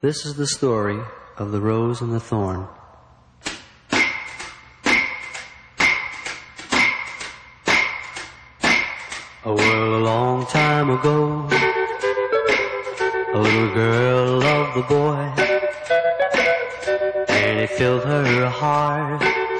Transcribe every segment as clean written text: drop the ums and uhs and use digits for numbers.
This is the story of the rose and the thorn. Well, a long time ago, a little girl loved the boy, and he filled her heart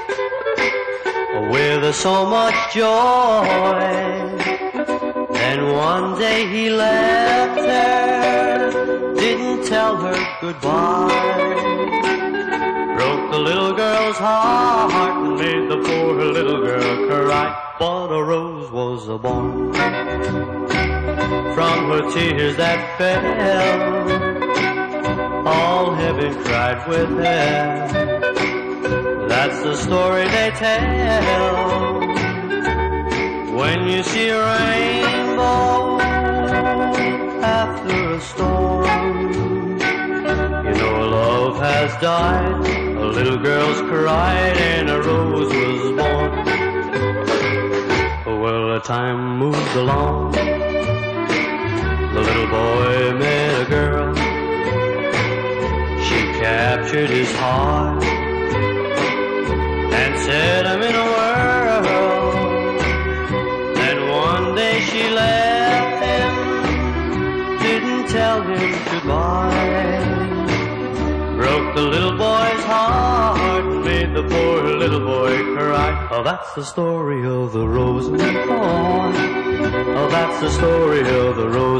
with so much joy. And one day he left her, didn't tell her goodbye, broke the little girl's heart and made the poor little girl cry. But a rose was born from her tears that fell, all heaven cried with her. That's the story they tell. When you see a rainbow after a storm, you know love has died. A little girl's cried and a rose was born. Well, time moved along. The little boy met a girl. She captured his heart and set him in a whirl. And one day she left him, didn't tell him goodbye, broke the little boy's heart and made the poor little boy cry. Oh, that's the story of the rose and the thorn. Oh, that's the story of the rose